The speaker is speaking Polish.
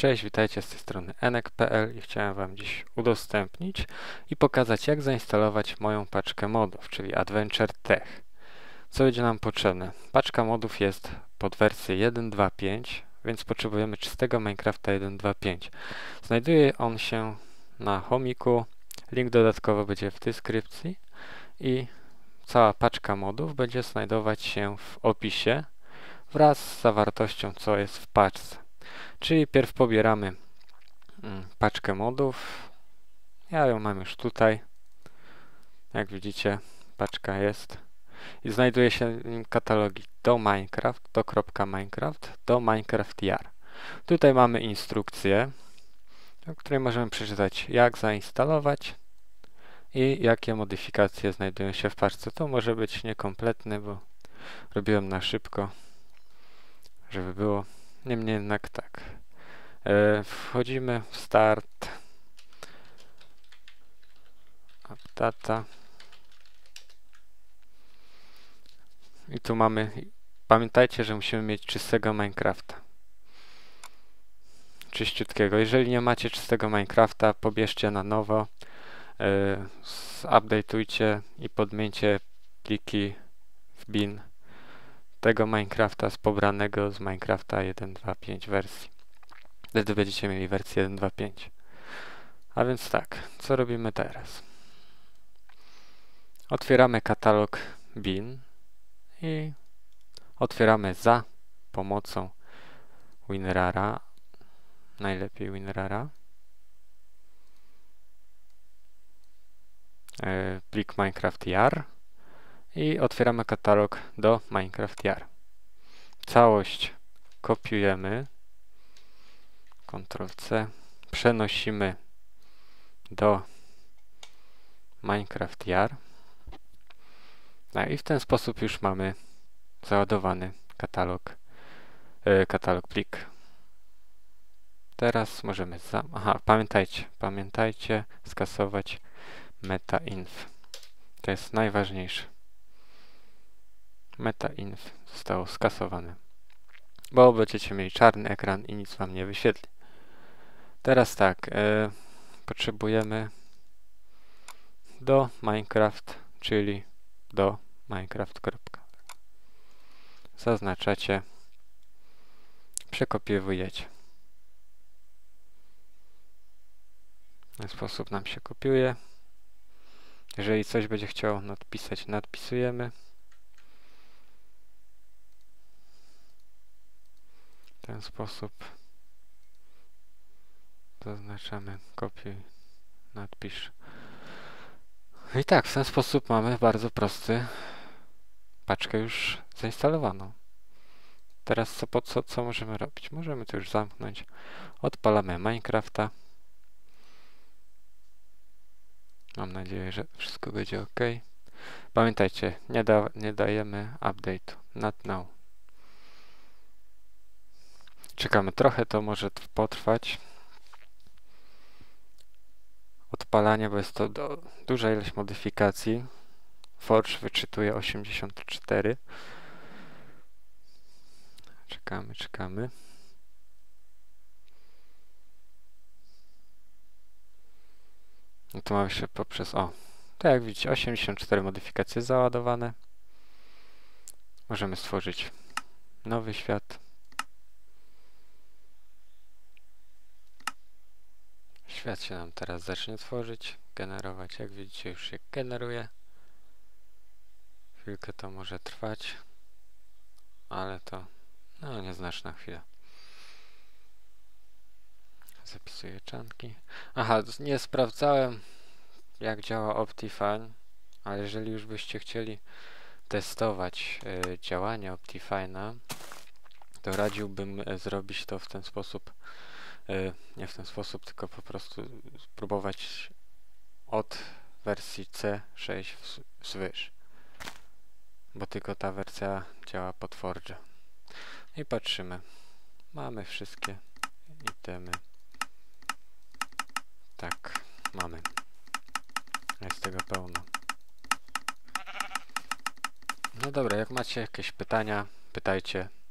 Cześć, witajcie z tej strony enek.pl i chciałem Wam dziś udostępnić i pokazać, jak zainstalować moją paczkę modów, czyli Adventure Tech. Co będzie nam potrzebne? Paczka modów jest pod wersję 1.2.5, więc potrzebujemy czystego Minecrafta 1.2.5. Znajduje on się na chomiku, link dodatkowo będzie w deskrypcji i cała paczka modów będzie znajdować się w opisie wraz z zawartością, co jest w paczce. Czyli pierw pobieramy paczkę modów. Ja ją mam już tutaj. Jak widzicie, paczka jest. I znajduje się w nim katalogi do Minecraft, do .minecraft, do Minecraft Jar. Tutaj mamy instrukcję, w której możemy przeczytać, jak zainstalować i jakie modyfikacje znajdują się w paczce. To może być niekompletne, bo robiłem na szybko, żeby było. Niemniej jednak tak. Wchodzimy w start, updata i tu mamy, pamiętajcie, że musimy mieć czystego Minecrafta, czyściutkiego. Jeżeli nie macie czystego Minecrafta, pobierzcie na nowo, zupdate'ujcie i podmieńcie pliki w bin tego Minecrafta z pobranego z Minecrafta 1.2.5 wersji. Wtedy będziecie mieli wersję 1.2.5. A więc tak, co robimy teraz? Otwieramy katalog bin i otwieramy za pomocą WinRARa, najlepiej WinRARa, plik Minecraft Jar i otwieramy katalog do Minecraft Jar. Całość kopiujemy, Ctrl+C, przenosimy do Minecraft Jar. No i w ten sposób już mamy załadowany katalog plik. Teraz możemy pamiętajcie skasować metainf. To jest najważniejsze. Metainf zostało skasowane, bo będziecie mieli czarny ekran i nic Wam nie wyświetli. Teraz tak, potrzebujemy do Minecraft, czyli do Minecraft. Zaznaczacie, przekopiowujecie. W ten sposób nam się kopiuje. Jeżeli coś będzie chciał nadpisać, nadpisujemy. W ten sposób zaznaczamy, kopiuj, nadpisz. I tak, w ten sposób mamy bardzo prosty paczkę już zainstalowaną. Teraz co możemy robić? Możemy to już zamknąć. Odpalamy Minecrafta. Mam nadzieję, że wszystko będzie ok. Pamiętajcie, nie dajemy update'u. Not now. Czekamy trochę, to może potrwać. Odpalanie, bo jest to duża ilość modyfikacji. Forge wyczytuje 84. Czekamy. No to mamy się tak jak widzicie, 84 modyfikacje załadowane. Możemy stworzyć nowy świat. Świat się nam teraz zacznie tworzyć, generować. Jak widzicie, już się generuje. Chwilkę to może trwać, ale to nieznaczna chwila. Zapisuję czanki. Nie sprawdzałem, jak działa Optifine, ale jeżeli już byście chcieli testować działanie Optifine'a, to radziłbym zrobić to w ten sposób, nie w ten sposób, tylko po prostu spróbować od wersji C6 wzwyż, bo tylko ta wersja działa pod Forge. I patrzymy, mamy wszystkie itemy. Tak, mamy. Jest tego pełno. No dobra, jak macie jakieś pytania, pytajcie.